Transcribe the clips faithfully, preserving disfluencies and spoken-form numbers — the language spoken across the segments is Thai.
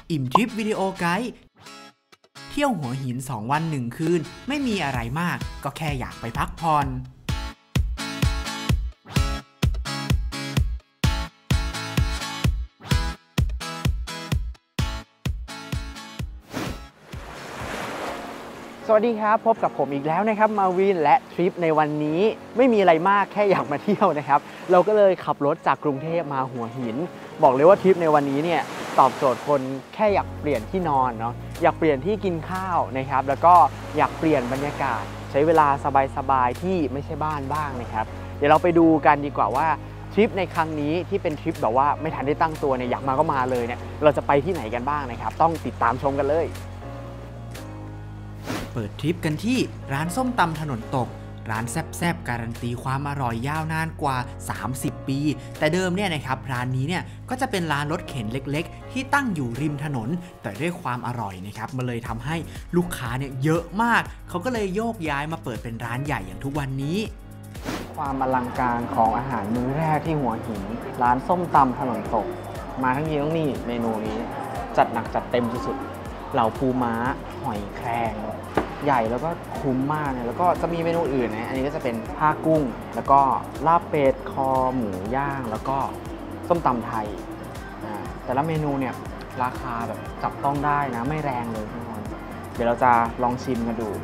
อิ่มทริปวิดีโอไกด์เที่ยวหัวหินสองวันหนึ่งคืนไม่มีอะไรมากก็แค่อยากไปพักผ่อนสวัสดีครับพบกับผมอีกแล้วนะครับมาวินและทริปในวันนี้ไม่มีอะไรมากแค่อยากมาเที่ยวนะครับเราก็เลยขับรถจากกรุงเทพมาหัวหินบอกเลยว่าทริปในวันนี้เนี่ยตอบโจทย์คนแค่อยากเปลี่ยนที่นอนเนาะอยากเปลี่ยนที่กินข้าวนะครับแล้วก็อยากเปลี่ยนบรรยากาศใช้เวลาสบายๆที่ไม่ใช่บ้านบ้างนะครับเดี๋ยวเราไปดูกันดีกว่าว่าทริปในครั้งนี้ที่เป็นทริปแบบว่าไม่ทันได้ตั้งตัวเนี่ยอยากมาก็มาเลยเนี่ยเราจะไปที่ไหนกันบ้างนะครับต้องติดตามชมกันเลยเปิดทริปกันที่ร้านส้มตำถนนตกร้านแซ่บๆการันตีความอร่อยยาวนานกว่าสามสิบปีแต่เดิมเนี่ยนะครับร้านนี้เนี่ยก็จะเป็นร้านรถเข็นเล็กๆที่ตั้งอยู่ริมถนนแต่ด้วยความอร่อยนะครับมันเลยทำให้ลูกค้าเนี่ยเยอะมากเขาก็เลยโยกย้ายมาเปิดเป็นร้านใหญ่อย่างทุกวันนี้ความอลังการของอาหารมื้อแรกที่หัวหินร้านส้มตำถนนตกมาทั้งทีต้องนี่เมนูนี้จัดหนักจัดเต็มสุดๆเหล่าปูม้าหอยแครงใหญ่แล้วก็คุ้มมากเนี่ยแล้วก็จะมีเมนูอื่นนะอันนี้ก็จะเป็นผ้ากุ้งแล้วก็ลาบเป็ดคอหมูย่างแล้วก็ส้มตำไทยแต่ละเมนูเนี่ยราคาแบบจับต้องได้นะไม่แรงเลยทุกคนเดี๋ยวเราจะลองชิมกันดู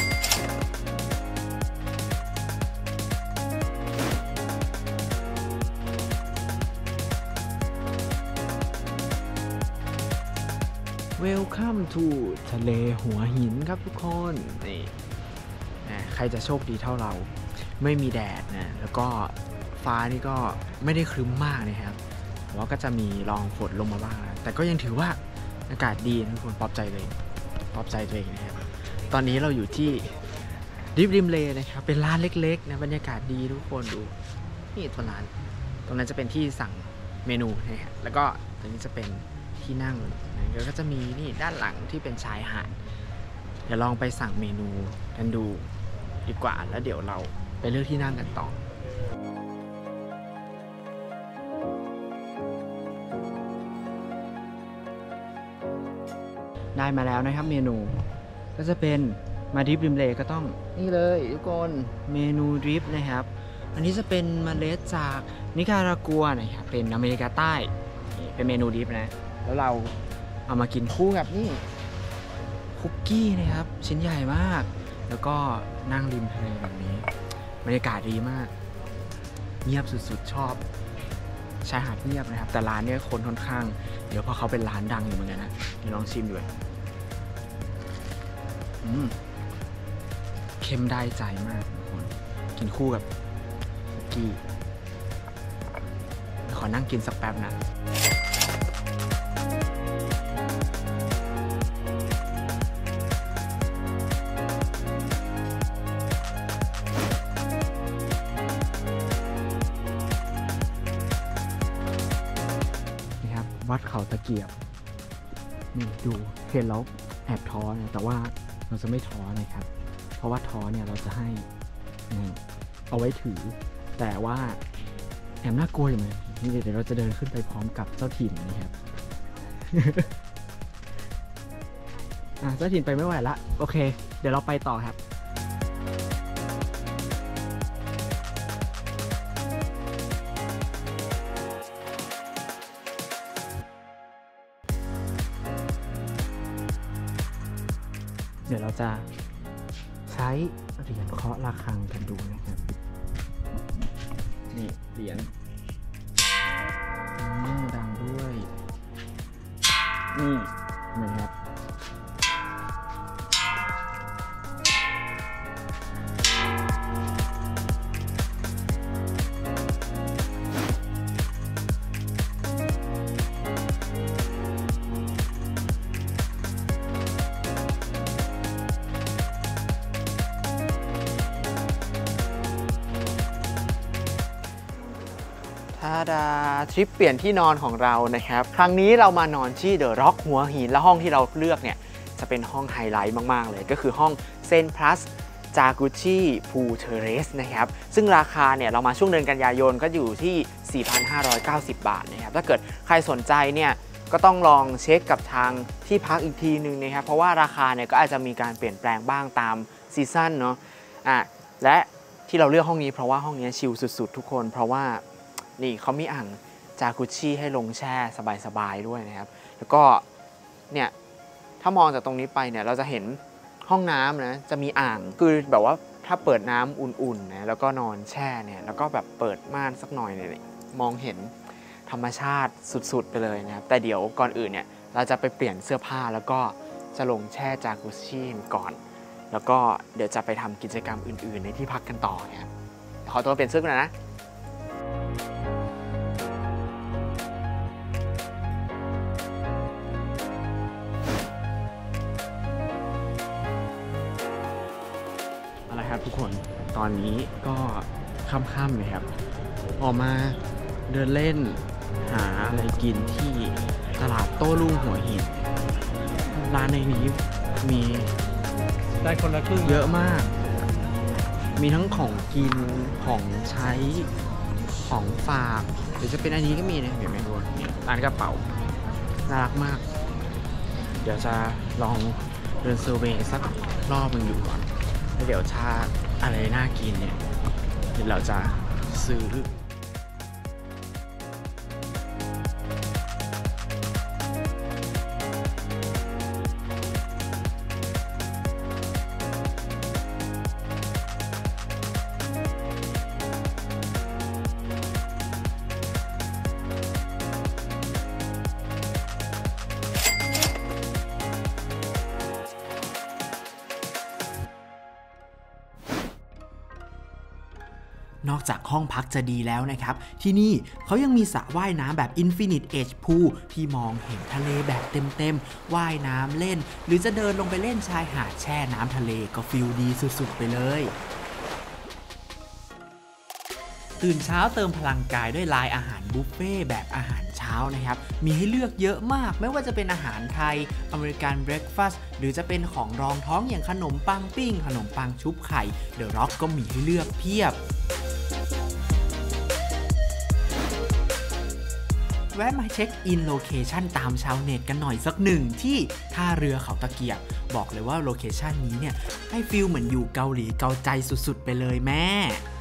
Welcome to ทะเลหัวหินครับทุกคนนี่นะใครจะโชคดีเท่าเราไม่มีแดดนะแล้วก็ฟ้านี่ก็ไม่ได้ครึ้มมากนะครับแต่ว่าก็จะมีรองฝนลงมาบ้างนะแต่ก็ยังถือว่าอากาศดีทุกคนปลอบใจเลยปลอบใจตัวเองนะครับตอนนี้เราอยู่ที่ริมริมเลนะครับเป็นร้านเล็กๆนะบรรยากาศดีทุกคนดูนี่ตัวร้านตรงนั้นจะเป็นที่สั่งเมนูนะฮะแล้วก็ตรงนี้จะเป็นที่นั่งนะแล้วก็จะมีนี่ด้านหลังที่เป็นชายหาดเดี๋ยวลองไปสั่งเมนูกันดูดีกว่าแล้วเดี๋ยวเราไปเลือกที่นั่งกันต่อได้มาแล้วนะครับเมนูก็จะเป็นมาดริปริมเลก็ต้องนี่เลยทุกคนเมนูดริปนะครับอันนี้จะเป็นเมล็ดจากนิการากัวนะครับเป็นอเมริกาใต้เป็นเมนูดริปนะแล้วเราเอามากินคู่กับนี่คุกกี้นะครับชิ้นใหญ่มากแล้วก็นั่งริมทะเลแบบนี้บรรยากาศดีมากเงียบสุดๆชอบชายหาดเงียบนะครับแต่ร้านนี้คนค่อนข้างเดี๋ยวเพราะเขาเป็นร้านดังอยู่เหมือนกันนะเดี๋ยวลองชิมด้วยอืมเค็มได้ใจมากทุกคนกินคู่กับคุกกี้ขอนั่งกินสักแป๊บนะวัดเขาตะเกียบนี่ดูเห็นแล้วแอบท้อนะแต่ว่าเราจะไม่ท้อนะครับเพราะว่าท้อเนี่ยเราจะให้เอาไว้ถือแต่ว่าแอบน่ากลัวอยู่ไหมนี่เดี๋ยวเราจะเดินขึ้นไปพร้อมกับเจ้าถิ่นนะครับ อ่ะเจ้าถิ่นไปไม่ไหวละโอเคเดี๋ยวเราไปต่อครับเดี๋ยวเราจะใช้เหรียญเคาะระฆังกันดูนะครับนี่เหรียญดังด้วยนี่นะครับทาดาทริปเปลี่ยนที่นอนของเรานะครับครั้งนี้เรามานอนที่เดอะร็อกหัวหินและห้องที่เราเลือกเนี่ยจะเป็นห้องไฮไลท์มากๆเลยก็คือห้องเซนพลัสจากุชิพูลเทเรสนะครับซึ่งราคาเนี่ยเรามาช่วงเดือนกันยายนก็อยู่ที่ สี่พันห้าร้อยเก้าสิบ บาทนะครับถ้าเกิดใครสนใจเนี่ยกก็ต้องลองเช็คกับทางที่พักอีกทีนึงนะครับเพราะว่าราคาเนี่ยก็อาจจะมีการเปลี่ยนแปลงบ้างตามซีซั่นเนาะอ่ะและที่เราเลือกห้องนี้เพราะว่าห้องนี้ชิลสุดๆทุกคนเพราะว่านี่เขามีอ่างจากุชชี่ให้ลงแช่สบายๆด้วยนะครับแล้วก็เนี่ยถ้ามองจากตรงนี้ไปเนี่ยเราจะเห็นห้องน้ำนะจะมีอ่างคือแบบว่าถ้าเปิดน้ำอุ่นๆนะแล้วก็นอนแช่เนี่ยแล้วก็แบบเปิดม่านสักหน่อยเนี่ยมองเห็นธรรมชาติสุดๆไปเลยนะครับแต่เดี๋ยวก่อนอื่นเนี่ยเราจะไปเปลี่ยนเสื้อผ้าแล้วก็จะลงแช่จากุชชี่ก่อนแล้วก็เดี๋ยวจะไปทำกิจกรรมอื่นๆในที่พักกันต่อนะครับขอตัวเปลี่ยนเสื้อก่อนนะทุกคนตอนนี้ก็ค่ำๆเลยครับออกมาเดินเล่นหาอะไรกินที่ตลาดโต้รุ่งหัวหินร้านในนี้มีได้คนละครึ่งเยอะมากมีทั้งของกินของใช้ของฝากหรือจะเป็นอันนี้ก็มีนะเห็นไหมทุกคนร้านกระเป๋าน่ารักมากเดี๋ยวจะลองเดินเซอร์เวย์สักรอบนึงอยู่ก่อนเดี๋ยวถ้าอะไรน่ากินเนี่ยเดี๋ยวเราจะซื้อนอกจากห้องพักจะดีแล้วนะครับที่นี่เขายังมีสระว่ายน้ำแบบ Infinite Edge Pool ที่มองเห็นทะเลแบบเต็มๆว่ายน้ำเล่นหรือจะเดินลงไปเล่นชายหาดแช่น้ำทะเลก็ฟิลดีสุดๆไปเลยตื่นเช้าเติมพลังกายด้วยลายอาหารบุฟเฟ่แบบอาหารเช้านะครับมีให้เลือกเยอะมากไม่ว่าจะเป็นอาหารไทยอเมริกันเบรคฟาสต์หรือจะเป็นของรองท้องอย่างขนมปังปิ้งขนมปังชุบไข่เดอะร็อกก็มีให้เลือกเพียบแวะมาเช็คอินโลเคชันตามชาวเน็ตกันหน่อยสักหนึ่งที่ท่าเรือเขาตะเกียบบอกเลยว่าโลเคชันนี้เนี่ยให้ฟีลเหมือนอยู่เกาหลีเกาใจสุดๆไปเลยแม่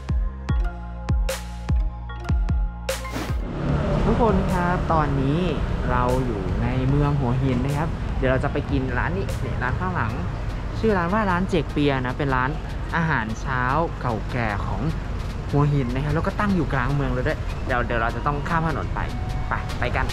ทุกคนครับตอนนี้เราอยู่ในเมืองหัวหินนะครับเดี๋ยวเราจะไปกินร้านนี้ร้านข้างหลังชื่อร้านว่าร้านเจกเปียนะเป็นร้านอาหารเช้าเก่าแก่ของหัวหินนะครับแล้วก็ตั้งอยู่กลางเมืองเลยด้วยเดี๋ยวเดี๋ยวเราจะต้องข้ามถนนไปไปไปกัน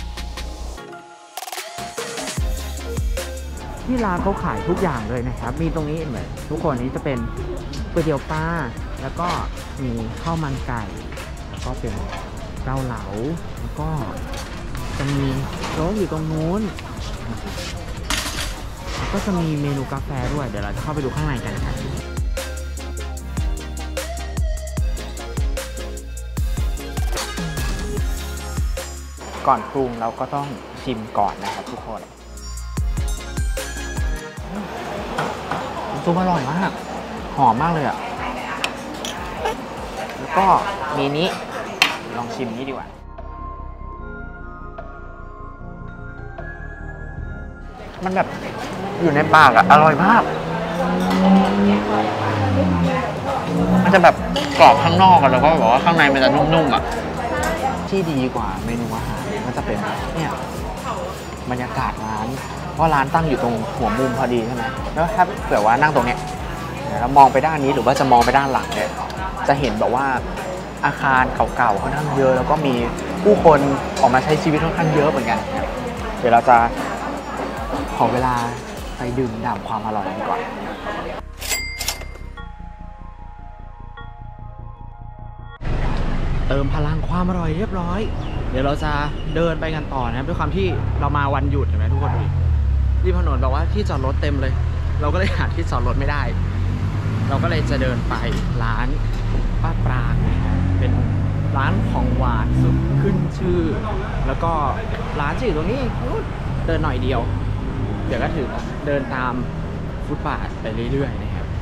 ที่ร้านเขาขายทุกอย่างเลยนะครับมีตรงนี้เหมือนทุกคนนี้จะเป็นก๋วยเตี๋ยวปลาแล้วก็มีข้าวมันไก่แล้วก็เป็นเกาเหลาแล้วก็จะมีโต๊ะอยู่ตรงนู้นแล้วก็จะมีเมนูกาแฟด้วยเดี๋ยวเราจะเข้าไปดูข้างในกันครับก่อนปรุงเราก็ต้องชิมก่อนนะครับทุกคนซุปอร่อยมากหอมมากเลยอ่ะแล้วก็มีนี้ลองชิมนี้ดีกว่ามันแบบอยู่ในปากอะอร่อยมากมันจะแบบกรอบข้างนอกอะแล้วก็บอกว่าข้างในมันจะนุ่มๆอะที่ดีกว่าเมนูอาหารมันจะเป็นเนี่ยบรรยากาศร้านเพราะร้านตั้งอยู่ตรงหัวมุมพอดีใช่ไหมแล้วถ้าเผื่อว่านั่งตรงเนี้ยแล้วมองไปด้านนี้หรือว่าจะมองไปด้านหลังเนี่ยจะเห็นแบบว่าอาคารเก่าๆค่อนข้างเยอะแล้วก็มีผู้คนออกมาใช้ชีวิตค่อนข้างเยอะเหมือนกันเดี๋ยวเราจะขอเวลาไปดื่มด่ำความอร่อยกันก่อนเติมพลังความอร่อยเรียบร้อยเดี๋ยวเราจะเดินไปกันต่อนะครับด้วยความที่เรามาวันหยุดเห็นไหมทุกคนดูริมถนนแบบว่าที่จอดรถเต็มเลยเราก็เลยหาที่จอดรถไม่ได้เราก็เลยจะเดินไปร้านป้าปรางนะครับเป็นร้านของหวานสุดขึ้นชื่อแล้วก็ร้านจะอยู่ตรงนี้เดินหน่อยเดียวเดี๋ยวก็ถึงเดินตามฟุตบาทไปเรื่อยๆนะครับ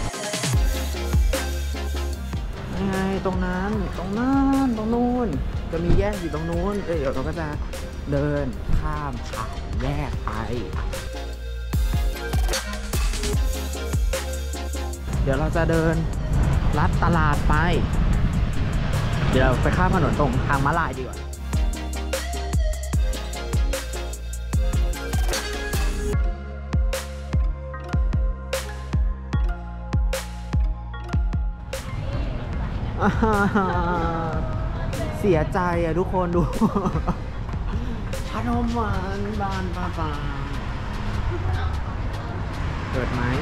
ยังไงตรงนั้นตรงนั้นตรงนู้นจะมีแยกอยู่ตรงนู้นเดี๋ยวเราก็จะเดินข้ามผ่านแยกไปเดี๋ยวเราจะเดินลัดตลาดไปเดี๋ยวไปข้ามถนนตรงทางม้าลายดีกว่าเสียใจอะทุกคนดูขนมหวานบานปลาปลาเปิดไหม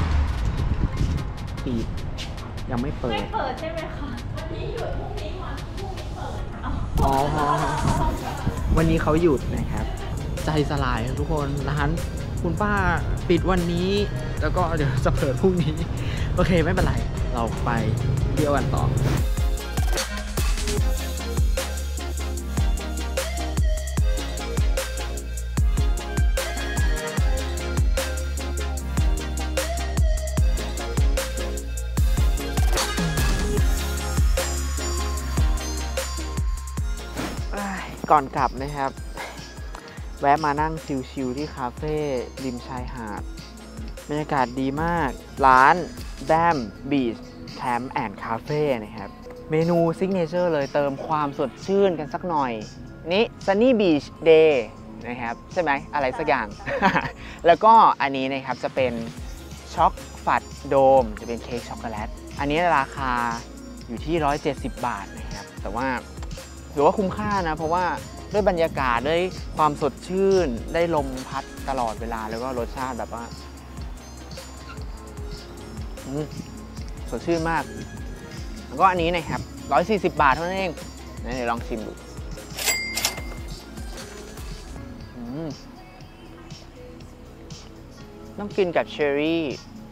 ปิดยังไม่เปิดไม่เปิดใช่ไหมคะวันนี้หยุดพรุ่งนี้วันพรุ่งนี้เปิดอ๋อวันนี้เขาหยุดนะครับใจสลายทุกคนร้านคุณป้าปิดวันนี้แล้วก็เดี๋ยวจะเปิดพรุ่งนี้โอเคไม่เป็นไรเราไปเที่ยวกันต่อก่อนกลับนะครับแวะมานั่งชิลๆที่คาเฟ่ริมชายหาดบรรยากาศดีมากร้านแดมบีชแคมป์แอนด์คาเฟ่นะครับเมนูซิกเนเจอร์เลยเติมความสดชื่นกันสักหน่อยนี่ Sunny Beach Day นะครับใช่ไหมอะไรสักอย่าง แล้วก็อันนี้นะครับจะเป็นช็อกฟัดโดมจะเป็นเค้กช็อกโกแลตอันนี้ราคาอยู่ที่หนึ่งร้อยเจ็ดสิบบาทนะครับแต่ว่าถือว่าคุ้มค่านะเพราะว่าด้วยบรรยากาศด้วยความสดชื่นได้ลมพัดตลอดเวลาแล้วก็รสชาติแบบว่าสดชื่นมากแล้วก็อันนี้นะครับหนึ่งร้อยสี่สิบบาทเท่านั้นเองเดี๋ยวลองชิมดูต้องกินกับเชอร์รี่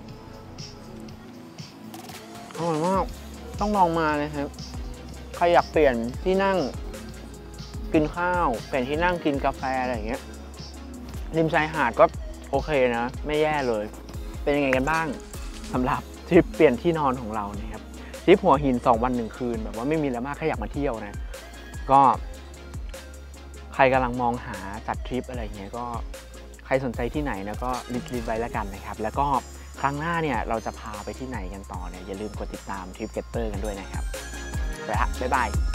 อร่อยมากต้องลองมาเลยครับใครอยากเปลี่ยนที่นั่งกินข้าวเปลี่ยนที่นั่งกินกาแฟอะไรอย่างเงี้ยริมชายหาดก็โอเคนะไม่แย่เลยเป็นยังไงกันบ้างสำหรับทริปเปลี่ยนที่นอนของเรานะครับทริปหัวหินสองวันหนึ่งคืนแบบว่าไม่มีอะไรมากแค่อยากมาเที่ยวนะก็ใครกำลังมองหาจัดทริปอะไรเงี้ยก็ใครสนใจที่ไหนนะก็รีบๆไว้แล้วกันนะครับแล้วก็ครั้งหน้าเนี่ยเราจะพาไปที่ไหนกันต่อเนี่ยอย่าลืมกดติดตามทริปเก็ตเตอร์กันด้วยนะครับไปละบ๊ายบาย